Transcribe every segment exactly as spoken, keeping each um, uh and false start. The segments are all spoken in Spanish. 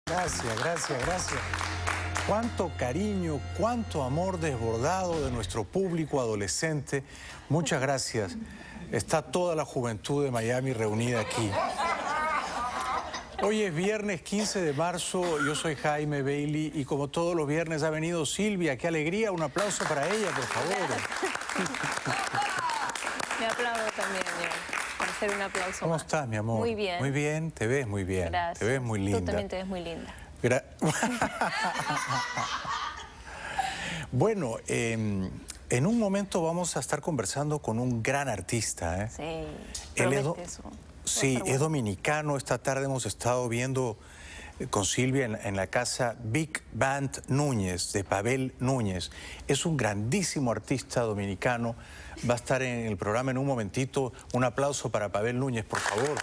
Gracias, gracias, gracias. Cuánto cariño, cuánto amor desbordado de nuestro público adolescente. Muchas gracias. Está toda la juventud de Miami reunida aquí. Hoy es viernes quince de marzo, yo soy Jaime Bailey y como todos los viernes ha venido Silvia. ¡Qué alegría! Un aplauso para ella, por favor. Me aplaudo también, yo. Para hacer un aplauso. ¿Cómo más. estás, mi amor? Muy bien. Muy bien, te ves muy bien. Gracias. Te ves muy linda. Tú también te ves muy linda. Gra bueno, eh, en un momento vamos a estar conversando con un gran artista. ¿eh? Sí, Él es promete eso. Sí, es dominicano. Esta tarde hemos estado viendo con Silvia en, en la casa Big Band Núñez, de Pavel Núñez. Es un grandísimo artista dominicano. Va a estar en el programa en un momentito. Un aplauso para Pavel Núñez, por favor.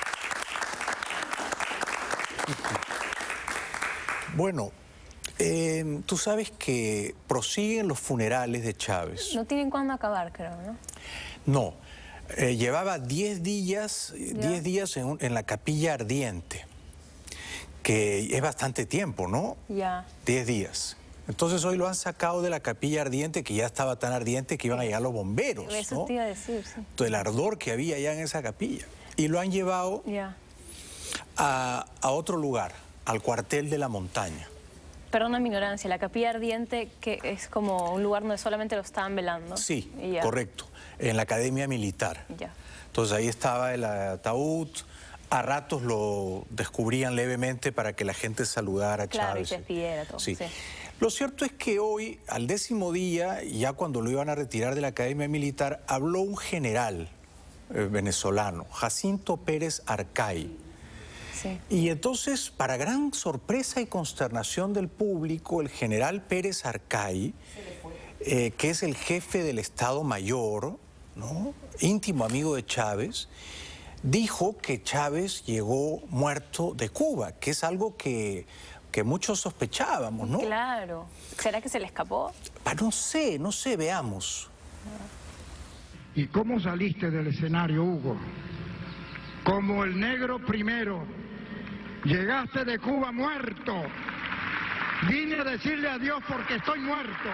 Bueno, eh, tú sabes que prosiguen los funerales de Chávez. No tienen cuándo acabar, creo, ¿no? No, eh, llevaba diez días, diez días en, un, en la capilla ardiente, que es bastante tiempo, ¿no? Ya. diez días. Entonces hoy lo han sacado de la capilla ardiente, que ya estaba tan ardiente que iban a llegar los bomberos, Eso ¿no? te iba a decir, sí. Todo el ardor que había ya en esa capilla. Y lo han llevado Ya. a, a otro lugar, al cuartel de la montaña. Perdona mi ignorancia, la capilla ardiente, que es como un lugar donde solamente lo estaban velando. Sí, Ya. correcto, en la academia militar. Ya. Entonces ahí estaba el ataúd, a ratos lo descubrían levemente para que la gente saludara a Claro, Chávez. y se despidiera todo. Sí. Sí. Lo cierto es que hoy, al décimo día, ya cuando lo iban a retirar de la academia militar, habló un general eh, venezolano, Jacinto Pérez Arcay. Sí. Y entonces, para gran sorpresa y consternación del público, el general Pérez Arcay, eh, que es el jefe del Estado Mayor, ¿no?, íntimo amigo de Chávez, dijo que Chávez llegó muerto de Cuba, que es algo que, que muchos sospechábamos, ¿no? Claro. ¿Será que se le escapó? Ah, no sé, no sé, veamos. ¿Y cómo saliste del escenario, Hugo? Como el negro primero. Llegaste de Cuba muerto. Vine a decirle adiós porque estoy muerto.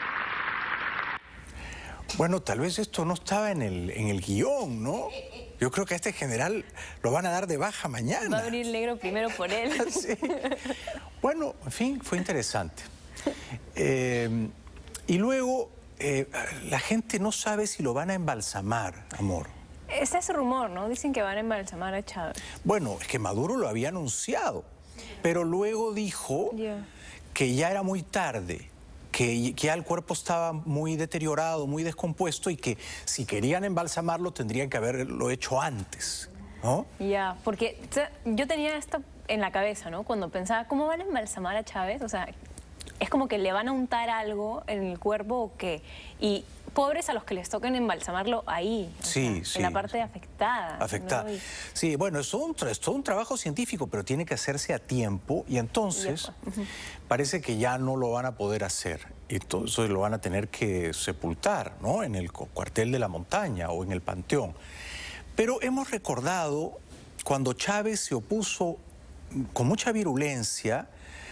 Bueno, tal vez esto no estaba en el, en el guión, ¿no? Yo creo que a este general lo van a dar de baja mañana. Va a venir el negro primero por él. Sí. Bueno, en fin, fue interesante. Eh, y luego, eh, la gente no sabe si lo van a embalsamar, amor. Es ese rumor, ¿no? Dicen que van a embalsamar a Chávez. Bueno, es que Maduro lo había anunciado, pero luego dijo Yeah. que ya era muy tarde, que, que ya el cuerpo estaba muy deteriorado, muy descompuesto y que si querían embalsamarlo tendrían que haberlo hecho antes, ¿no? Ya, porque o sea, yo tenía esto en la cabeza, ¿no? Cuando pensaba, ¿cómo van a embalsamar a Chávez? O sea, es como que le van a untar algo en el cuerpo o qué. Y pobres a los que les toquen embalsamarlo ahí, o Sí, sea, sí. en la parte afectada. Afectada. ¿no? Y, Sí, bueno, es todo, un, es todo un trabajo científico, pero tiene que hacerse a tiempo y entonces Y uh-huh. parece que ya no lo van a poder hacer. Y entonces lo van a tener que sepultar, ¿no? En el cuartel de la montaña o en el panteón. Pero hemos recordado cuando Chávez se opuso con mucha virulencia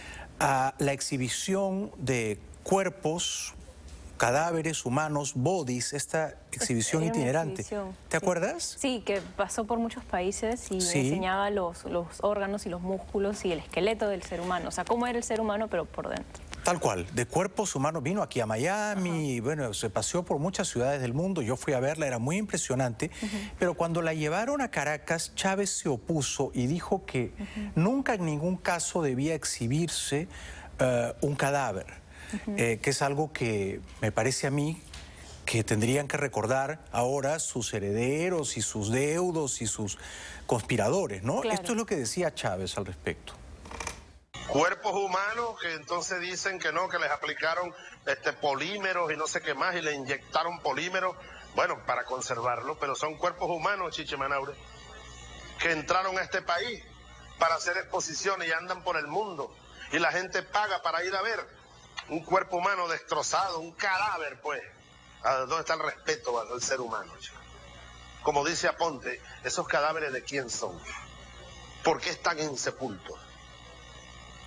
a la exhibición de cuerpos, cadáveres humanos, bodies, esta exhibición Era una itinerante. exhibición, ¿Te sí. acuerdas? Sí, que pasó por muchos países y Sí. enseñaba los, los órganos y los músculos y el esqueleto del ser humano. O sea, cómo era el ser humano, pero por dentro. Tal cual, de cuerpos humanos. Vino aquí a Miami, y bueno, se paseó por muchas ciudades del mundo. Yo fui a verla, era muy impresionante. Uh-huh. Pero cuando la llevaron a Caracas, Chávez se opuso y dijo que uh-huh. nunca en ningún caso debía exhibirse uh, un cadáver, uh-huh. eh, que es algo que me parece a mí que tendrían que recordar ahora sus herederos y sus deudos y sus conspiradores, ¿no? Claro. Esto es lo que decía Chávez al respecto. Cuerpos humanos que entonces dicen que no, que les aplicaron este, polímeros y no sé qué más y le inyectaron polímeros, bueno, para conservarlos, pero son cuerpos humanos, Chiche Manaure, que entraron a este país para hacer exposiciones y andan por el mundo y la gente paga para ir a ver un cuerpo humano destrozado, un cadáver, pues. ¿Dónde está el respeto al ser humano, chico? Como dice Aponte, ¿esos cadáveres de quién son? ¿Por qué están insepultos?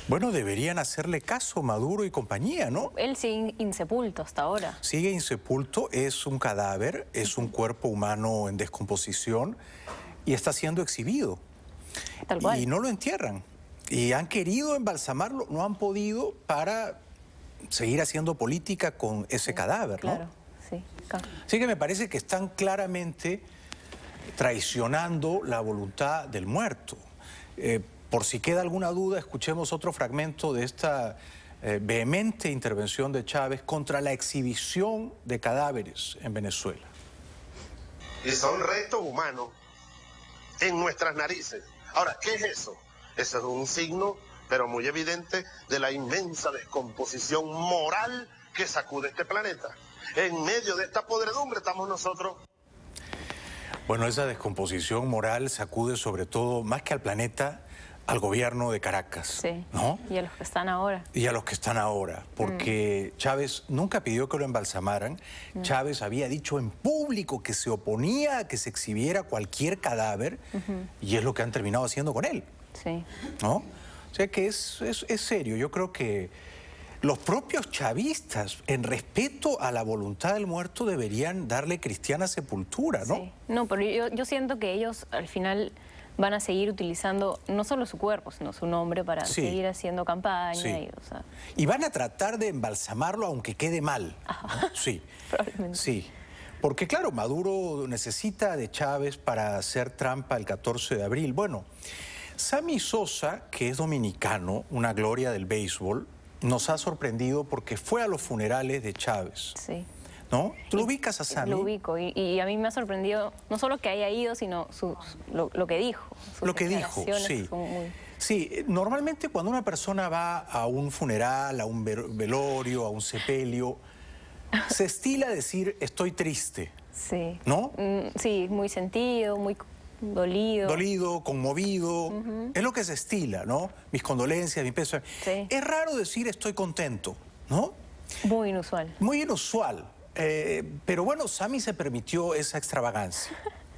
Bueno, deberían hacerle caso Maduro y compañía, ¿no? Él sigue insepulto hasta ahora. Sigue insepulto, es un cadáver, es un cuerpo humano en descomposición y está siendo exhibido. Tal cual. Y no lo entierran. Y han querido embalsamarlo, no han podido para seguir haciendo política con ese Sí, cadáver, ¿no? Claro, sí. Claro. Así que me parece que están claramente traicionando la voluntad del muerto. Eh, por si queda alguna duda, escuchemos otro fragmento de esta eh, vehemente intervención de Chávez contra la exhibición de cadáveres en Venezuela. Y son restos humanos en nuestras narices. Ahora, ¿qué es eso? Eso es un signo, pero muy evidente, de la inmensa descomposición moral que sacude este planeta. En medio de esta podredumbre estamos nosotros. Bueno, esa descomposición moral sacude sobre todo, más que al planeta, al gobierno de Caracas, Sí. ¿no? Y a los que están ahora. Y a los que están ahora, porque mm. Chávez nunca pidió que lo embalsamaran. Mm. Chávez había dicho en público que se oponía a que se exhibiera cualquier cadáver, uh-huh. y es lo que han terminado haciendo con él. Sí. ¿No? O sea que es, es, es serio. Yo creo que los propios chavistas, en respeto a la voluntad del muerto, deberían darle cristiana sepultura, ¿no? Sí. No, pero yo, yo siento que ellos al final van a seguir utilizando no solo su cuerpo, sino su nombre para sí. seguir haciendo campaña. Sí. Y, o sea... y van a tratar de embalsamarlo aunque quede mal, ¿no? Sí. Probablemente. Sí. Porque claro, Maduro necesita de Chávez para hacer trampa el catorce de abril. Bueno, Sammy Sosa, que es dominicano, una gloria del béisbol, nos ha sorprendido porque fue a los funerales de Chávez. Sí. ¿No? ¿Tú lo ubicas a Sammy? Lo ubico y, y a mí me ha sorprendido no solo que haya ido, sino su, lo, lo que dijo. Lo que dijo, sí. Muy... Sí, normalmente cuando una persona va a un funeral, a un velorio, a un sepelio, se estila decir estoy triste. Sí. ¿No? Mm, sí, muy sentido, muy dolido. Dolido, conmovido. Uh-huh. Es lo que se estila, ¿no? Mis condolencias, mi peso. Sí. Es raro decir estoy contento, ¿no? Muy inusual. Muy inusual. Eh, pero bueno, Sammy se permitió esa extravagancia.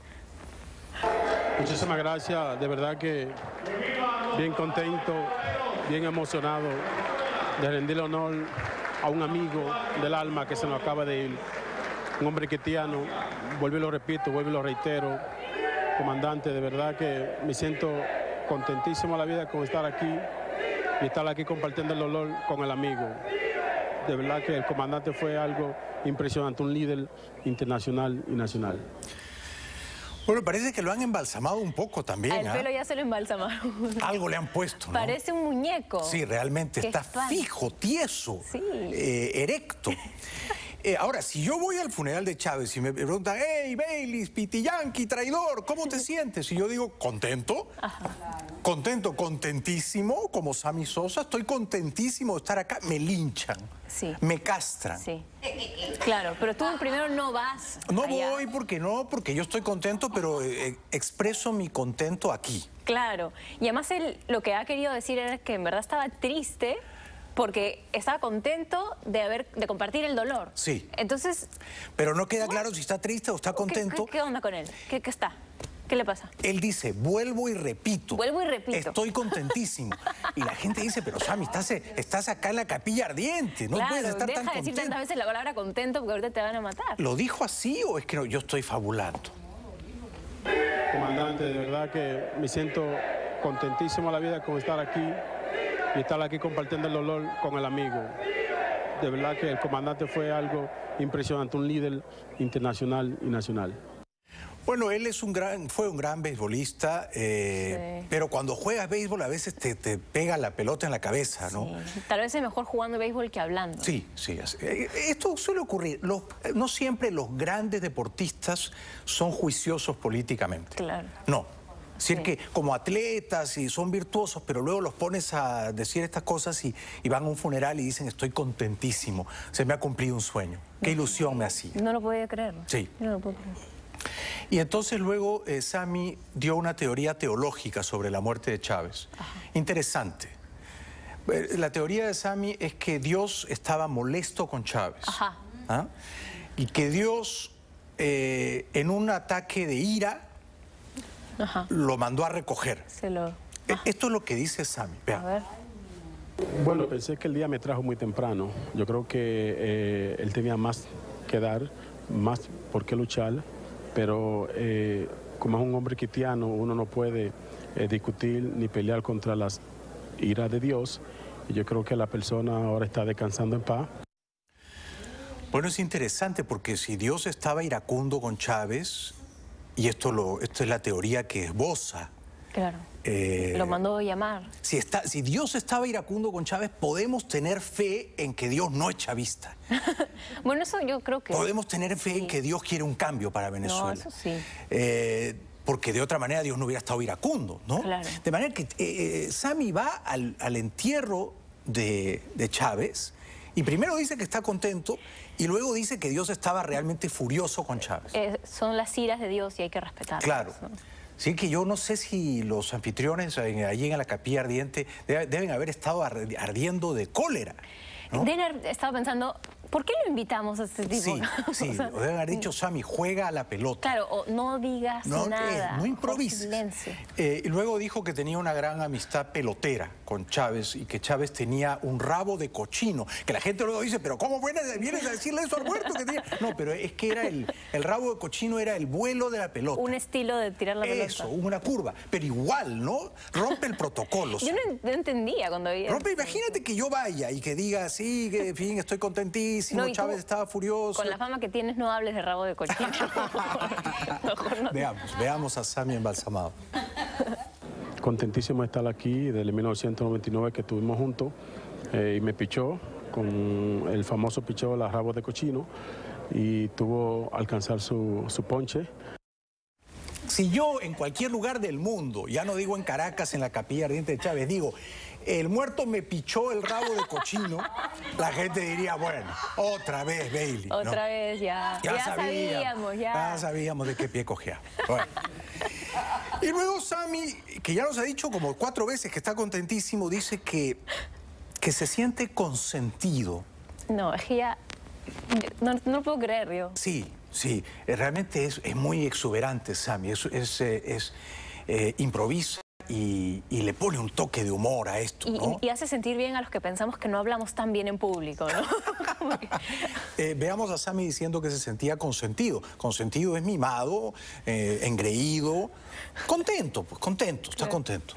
Muchísimas gracias, de verdad que bien contento, bien emocionado de rendirle honor a un amigo del alma que se nos acaba de ir, un hombre cristiano, vuelvo y lo repito, vuelvo y lo reitero, comandante, de verdad que me siento contentísimo a la vida con estar aquí y estar aquí compartiendo el dolor con el amigo. De verdad que el comandante fue algo impresionante, un líder internacional y nacional. Bueno, parece que lo han embalsamado un poco también. El pelo ¿eh? ya se lo embalsamaron. Algo le han puesto, ¿no? Parece un muñeco. Sí, realmente Qué está fan. fijo, tieso, sí. eh, erecto. Eh, ahora, si yo voy al funeral de Chávez y me preguntan, hey, Baylis, Pitiyanqui, traidor, ¿cómo te sientes? Y yo digo, contento, Ajá. contento, contentísimo, como Sammy Sosa, estoy contentísimo de estar acá, me linchan, sí. me castran. Sí. Claro, pero tú primero no vas No allá. voy porque no, porque yo estoy contento, pero eh, expreso mi contento aquí. Claro, y además él lo que ha querido decir era que en verdad estaba triste porque estaba contento de haber de compartir el dolor. Sí. Entonces... Pero no queda claro si está triste o está contento. ¿Qué, qué, qué onda con él? ¿Qué, ¿Qué está? ¿Qué le pasa? Él dice, vuelvo y repito. Vuelvo y repito. Estoy contentísimo. Y la gente dice, pero Sammy, estás, estás acá en la capilla ardiente, no claro, puedes estar deja tan de contento. decir tantas veces la palabra contento porque ahorita te van a matar. ¿Lo dijo así o es que no, yo estoy fabulando? Comandante, de verdad que me siento contentísimo a la vida con estar aquí y estar aquí compartiendo el dolor con el amigo. De verdad que el comandante fue algo impresionante, un líder internacional y nacional. Bueno, él es un gran, fue un gran beisbolista, eh, sí. pero cuando juegas béisbol a veces te, te pega la pelota en la cabeza, ¿no? Sí. Tal vez es mejor jugando béisbol que hablando. Sí, sí. Esto suele ocurrir. Los, no siempre los grandes deportistas son juiciosos políticamente. Claro. No. Es decir, sí. que como atletas y son virtuosos, pero luego los pones a decir estas cosas y, y van a un funeral y dicen estoy contentísimo, se me ha cumplido un sueño. Qué ilusión me hacía. No lo podía creer. Sí. No lo puedo creer. Y entonces luego eh, Sammy dio una teoría teológica sobre la muerte de Chávez. Ajá. Interesante. La teoría de Sammy es que Dios estaba molesto con Chávez. Ajá. ¿Ah? Y que Dios, eh, en un ataque de ira, Ajá. lo mandó a recoger. Se lo... Esto es lo que dice Sammy. Vean. A ver. Bueno, pensé que el día me trajo muy temprano. Yo creo que eh, él tenía más que dar, más por qué luchar, pero eh, como es un hombre cristiano, uno no puede eh, discutir ni pelear contra las iras de Dios. Y yo creo que la persona ahora está descansando en paz. Bueno, es interesante porque si Dios estaba iracundo con Chávez, y esto, lo, esto es la teoría que esboza. Claro. Eh, Lo mandó llamar. Si, está, si Dios estaba iracundo con Chávez, podemos tener fe en que Dios no es chavista. Bueno, eso yo creo que... Podemos tener fe sí. en que Dios quiere un cambio para Venezuela. No, eso sí. Eh, porque de otra manera Dios no hubiera estado iracundo, ¿no? Claro. De manera que eh, Sammy va al, al entierro de, de Chávez y primero dice que está contento y luego dice que Dios estaba realmente furioso con Chávez. Eh, son las iras de Dios y hay que respetarlas. Claro. ¿No? Sí, que yo no sé si los anfitriones allí en la Capilla Ardiente deben haber estado ardiendo de cólera, ¿no? Deben haber estado pensando, ¿por qué lo invitamos a este tipo? Sí, sí, O sea, o deben haber dicho, Sammy, juega a la pelota. Claro, o no digas No, nada. eh, no improvises. Silencio. Eh, y luego dijo que tenía una gran amistad pelotera con Chávez y que Chávez tenía un rabo de cochino. Que la gente luego dice, pero ¿cómo vienes, vienes a decirle eso al muerto? Que tenía? No, pero es que era el, el rabo de cochino era el vuelo de la pelota. Un estilo de tirar la pelota. Eso, una curva. Pero igual, ¿no? Rompe el protocolo. Yo no, no entendía cuando vi Rompe, eso. imagínate que yo vaya y que diga, sí, que en fin, estoy contentísimo, No, y tú, Chávez estaba furioso. Con la fama que tienes, no hables de rabo de cochino. Mejor no. Veamos, veamos a Sammy embalsamado. Contentísimo de estar aquí, desde mil novecientos noventa y nueve que estuvimos juntos, eh, y me pichó con el famoso pichó la rabo de cochino y tuvo alcanzar su, su ponche. Si yo en cualquier lugar del mundo, ya no digo en Caracas, en la Capilla Ardiente de Chávez, digo, el muerto me pichó el rabo de cochino, la gente diría, bueno, otra vez Bailey, ¿no? Otra vez, ya. Ya, Ya, sabíamos, sabíamos, ya. ya sabíamos de qué pie cogía. Bueno. Y luego Sammy, que ya nos ha dicho como cuatro veces que está contentísimo, dice que, que se siente consentido. No, es que ya... No, no lo puedo creer, yo. Sí, sí, eh, realmente es, es muy exuberante Sammy, es, es, eh, es eh, improvisa y, y le pone un toque de humor a esto, Y, ¿no? y hace sentir bien a los que pensamos que no hablamos tan bien en público, ¿no? Como que- Eh, veamos a Sammy diciendo que se sentía consentido. Consentido es mimado, eh, engreído, contento, pues contento, está contento.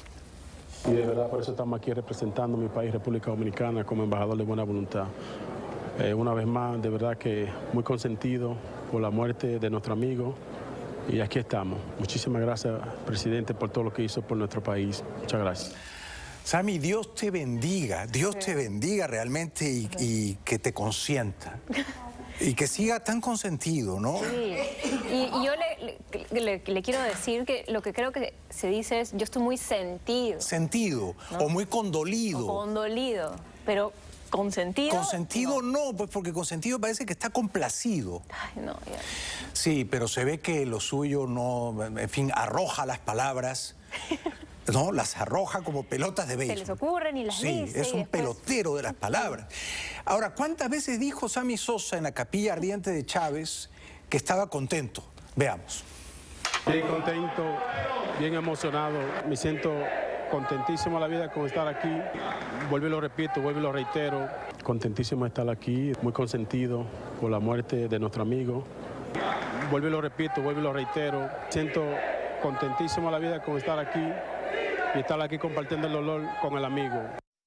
Y de verdad por eso estamos aquí representando a mi país, República Dominicana, como embajador de buena voluntad. Eh, una vez más, de verdad que muy consentido por la muerte de nuestro amigo. Y aquí estamos. Muchísimas gracias, presidente, por todo lo que hizo por nuestro país. Muchas gracias. Sammy, Dios te bendiga, Dios te bendiga realmente y, y que te consienta. Y que siga tan consentido, ¿no? Sí. Y, y yo le, le, le- le quiero decir que lo que creo que se dice es, yo estoy muy sentido, Sentido, o muy condolido. condolido, pero consentido... Consentido no, pues porque consentido parece que está complacido. Ay, no, ya. Sí, pero se ve que lo suyo no, en fin, arroja las palabras, ¿no? Las arroja como pelotas de Se béisbol. les ocurren y las Sí, dice. es y un después- pelotero de las palabras. Ahora, ¿cuántas veces dijo Sammy Sosa en la Capilla Ardiente de Chávez que estaba contento? Veamos. Bien contento, bien emocionado. Me siento contentísimo a la vida con estar aquí. Vuelvo y lo repito, vuelvo y lo reitero. Contentísimo de estar aquí, muy consentido por la muerte de nuestro amigo. Vuelvo y lo repito, vuelvo y lo reitero. Siento contentísimo a la vida con estar aquí y estar aquí compartiendo el dolor con el amigo.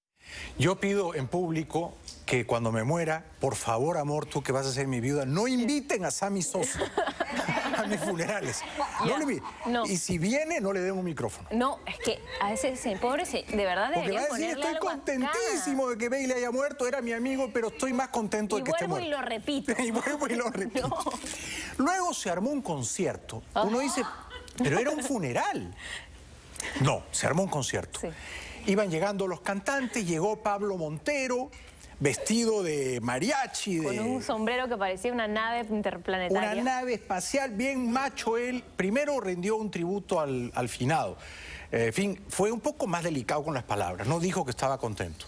Yo pido en público que cuando me muera, por favor, amor, tú que vas a ser mi viuda, no inviten a Sammy Sosa a mis funerales. No Ya, le inviten. no. Y si viene, no le den un micrófono. No, es que a ese, ese pobre, se- de verdad Porque va deberían a decir, ponerle estoy algo contentísimo de que Bailey haya muerto, era mi amigo, pero estoy más contento acá. de Y que esté vuelvo muerto. y lo repito. Y vuelvo y lo repito. No. Luego se armó un concierto. Ah. Uno dice, pero era un funeral. No, se armó un concierto. Sí. Iban llegando los cantantes, llegó Pablo Montero, vestido de mariachi, Con de un sombrero que parecía una nave una interplanetaria. nave espacial, bien macho él. Primero rindió un tributo al, al finado. Eh, en fin, fue un poco más delicado con las palabras. No dijo que estaba contento.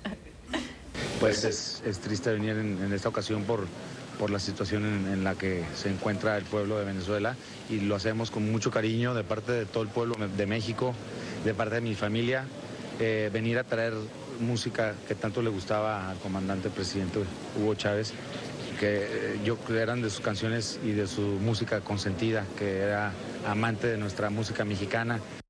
Pues es, es triste venir en, en esta ocasión por, por la situación en, en la que se encuentra el pueblo de Venezuela y lo hacemos con mucho cariño de parte de todo el pueblo de México, de parte de mi familia, eh, venir a traer música que tanto le gustaba al comandante presidente Hugo Chávez, que yo eran de sus canciones y de su música consentida, que era amante de nuestra música mexicana.